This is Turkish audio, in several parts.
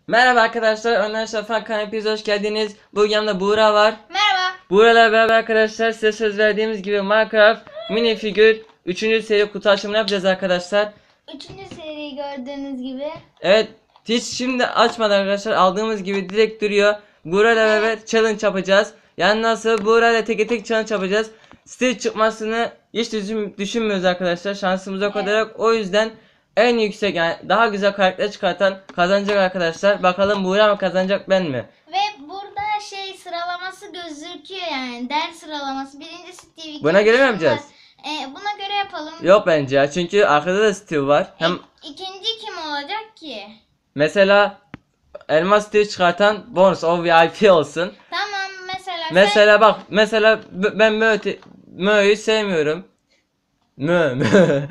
Merhaba arkadaşlar, Önder Şafak kanalına hepiniz hoş geldiniz. Bugün yanımda Buğra var. Merhaba. Buğra'yla beraber arkadaşlar size söz verdiğimiz gibi Minecraft mini figür 3. seri kutu açımını yapacağız arkadaşlar. 3. seriyi gördüğünüz gibi. Evet, hiç şimdi açmadan arkadaşlar aldığımız gibi direkt duruyor. Buğra'yla beraber challenge yapacağız. Yani nasıl Buğra'yla tek tek challenge yapacağız. Steve çıkmasını hiç düşünmüyoruz arkadaşlar. Şansımız o kadar yok. O yüzden en yüksek yani daha güzel karakter çıkartan kazanacak arkadaşlar. Bakalım Buğra mı kazanacak ben mi? Ve burada sıralaması gözüküyor yani. Ders sıralaması. Birinci Steve. Buna göre mi yapacağız? Buna göre yapalım. Yok bence ya, çünkü arkada da Steve var. Hem İkinci kim olacak ki? mesela elmas Steve çıkartan bonus o VIP olsun. Tamam Mesela bak ben Mö'yü sevmiyorum. Mö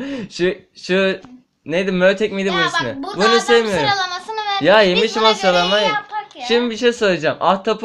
şu neydi, Mötek miydi bu ya ismi? bak burada Bunu adam sevmiyorum. sıralamasını vermiş. Ya Biz yemişim buna o sıralamayı. göre yapak ya. Şimdi bir şey söyleyeceğim.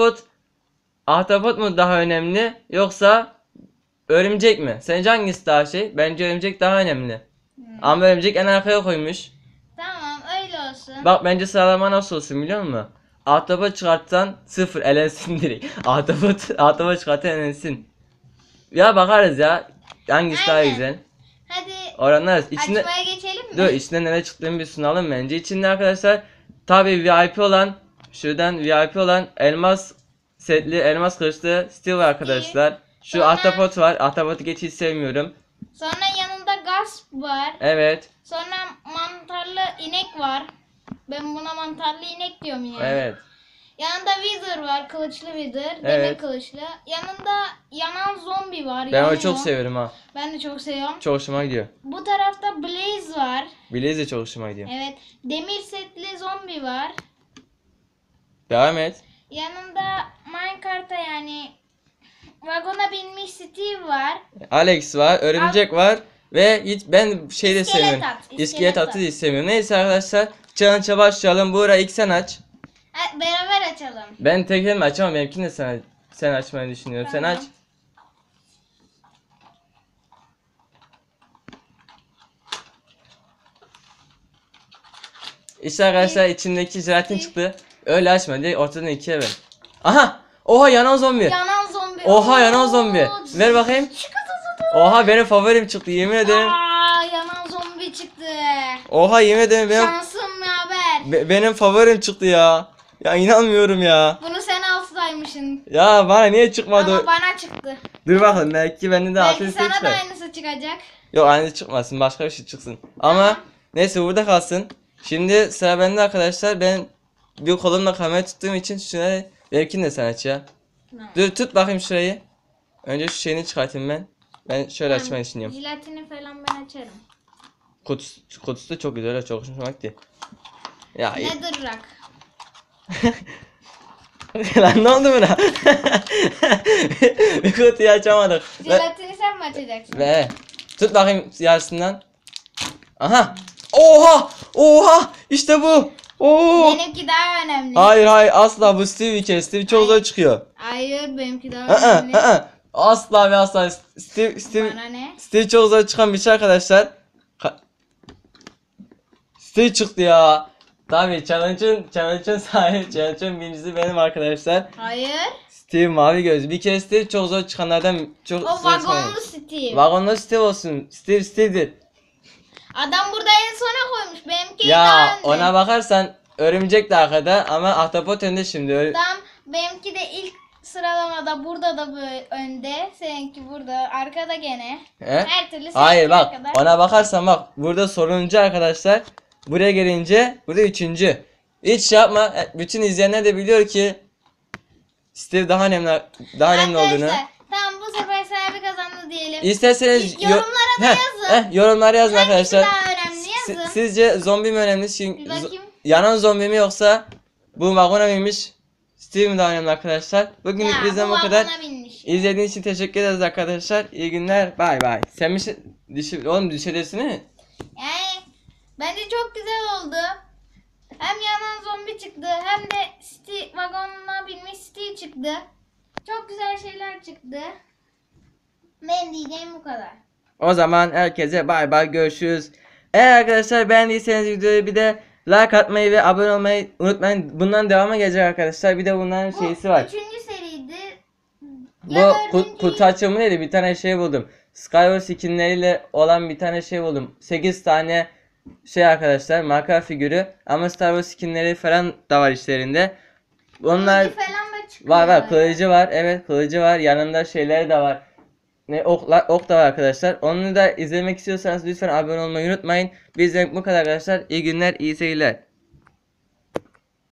Ahtapot mu daha önemli yoksa örümcek mi? Sence hangisi daha şey? Bence örümcek daha önemli. Ama örümcek en arkaya koymuş. Tamam öyle olsun. Bak bence sıralama nasıl olsun biliyor musun? Ahtapot çıkartan 0 elensin direkt. Ahtapot çıkartan elensin. Ya bakarız ya. Hangisi daha Aynen. güzel? Hadi Oranlarız. İçinde açmaya geçelim mi? dur, içinde neler çıktığını bir sunalım bence. İçinde arkadaşlar tabi VIP olan, şuradan VIP olan elmas setli, elmas kılıçlı Steve var arkadaşlar. Şu Sonra- ahtapot var. Ahtapotu geç hiç sevmiyorum. Sonra yanında Gasp var. Evet. Sonra mantarlı inek var. Ben buna mantarlı inek diyorum yani. Evet. Yanında Wither var. Kılıçlı Wither. Demir Evet. kılıçlı. Yanında yanan zombi var. Ben onu yanıyor. çok seviyorum ha. Ben de çok seviyorum. Çok hoşuma gidiyor. Bu tarafta Blaze var. Blaze de çok hoşuma gidiyor. Evet. Demir setli zombi var. Devam et. Yanında Minecart'a yani vagona binmiş Steve var. Alex var, örümcek var ve hiç ben şey de İskelet sevmiyorum. at, İskelet iskelet atı at. da istemiyorum. Neyse arkadaşlar, challenge'a başlayalım. Buğra ilk sen aç. Beraber açalım. Ben tek elimle açamam, benimkini de sen açmayı düşünüyorum. Sen Tamam. aç. İşte arkadaşlar içindeki jelatin çıktı. Öyle açma diye ortadan ikiye ver. Aha! Oha, yanan zombi. Yanan zombi. Oha, yanan zombi. Ver bakayım. Oha, benim favorim çıktı yemin ederim. Yanan zombi çıktı. Oha, yemin ederim Şansım yaver. benim favorim çıktı ya. Ya inanmıyorum ya. Bunu sen alsaymışsın. Ya bana niye çıkmadı? Ama bana çıktı. Dur bakalım, belki bende de altın Belki istek sana da çıkar. aynısı çıkacak. Yok, aynı çıkmasın, başka bir şey çıksın. Ama neyse, burada kalsın. Şimdi sıra bende arkadaşlar. Ben bir kolumla kamera tuttuğum için şuna benimkini de sen aç ya. Tamam. Dur, tut bakayım şurayı. Önce şu şeyini çıkartayım ben. Ben şöyle açmayı düşünüyorum. Jilatini falan ben açarım. Kutusu da çok güzel, öyle çok hoşuma gitti. Ya Ne dırrak. lan ne oldu buna? Bir kutuyu açamadık. Jilatini sen mi açacaksın? Ve tut bakayım yarısından. Aha! Oha! İşte bu. Oo! Benimki daha önemli. Hayır asla, bu Steve bir kere. Steve çok zor çıkıyor. Hayır benimki daha önemli. Asla ve asla Bana ne? Steve çok zor çıkan bir şey arkadaşlar. Steve çıktı ya. Tabii challenge'ın sahibi, challenge'ın birincisi benim arkadaşlar. Hayır. Steve mavi göz. Bir kere Steve çok zor çıkanlardan çok O zor çıkan. vagonlu Steve. Vagonlu Steve olsun. Steve'dir. Adam burada en sona koymuş. Benimki Ya daha önde. ona bakarsan örümcek de arkada ama ahtapot önde şimdi. Tamam, benimki de ilk sıralamada burada da böyle önde. Seninki burada arkada gene. He? Her türlü Hayır seninki bak, arkada. ona bakarsan bak, burada sonuncu arkadaşlar. Buraya gelince burada üçüncü. Hiç şey yapma. Bütün izleyenler de biliyor ki Steve daha önemli olduğunu. Arkadaşlar tamam, bu sefer sahibi kazandı diyelim. İsterseniz Yorumlara da yazın. yorumlara yazın Hangisi arkadaşlar. daha önemli yazın. Sizce zombi mi önemli? Bir bakayım. Yanan zombi mi yoksa bu vagona binmiş Steve mi daha önemli arkadaşlar? Bugünlük Ya, bizden bu bu kadar. vagona binmiş. İzlediğiniz için teşekkür ederiz arkadaşlar. İyi günler. Bay bay. Sen bir şey oğlum düşedesini. Yani bence çok güzel oldu. Hem yanan zombi çıktı hem de vagonuna binmiş Steve çıktı. Çok güzel şeyler çıktı. Ben diyeceğim bu kadar. O zaman herkese bay bay, görüşürüz. Eğer arkadaşlar beğendiyseniz videoyu bir de Like atmayı ve abone olmayı unutmayın. Bundan devamı gelecek arkadaşlar. Bir de bunların şeysi var. Üçüncü seriydi. Bu Ya kutu açılımı neydi? Bir tane şey buldum. Skywars skinleriyle olan bir tane şey buldum. 8 tane şey arkadaşlar, marka figürü ama Star Wars skinleri falan da var içlerinde. Onlar Kılıcı falan da çıkıyor. var kılıcı var. Evet, kılıcı var. Yanında şeyleri de var. Ne ok da var arkadaşlar. Onu da izlemek istiyorsanız lütfen abone olmayı unutmayın. Bizden bu kadar arkadaşlar. İyi günler, iyi seyirler.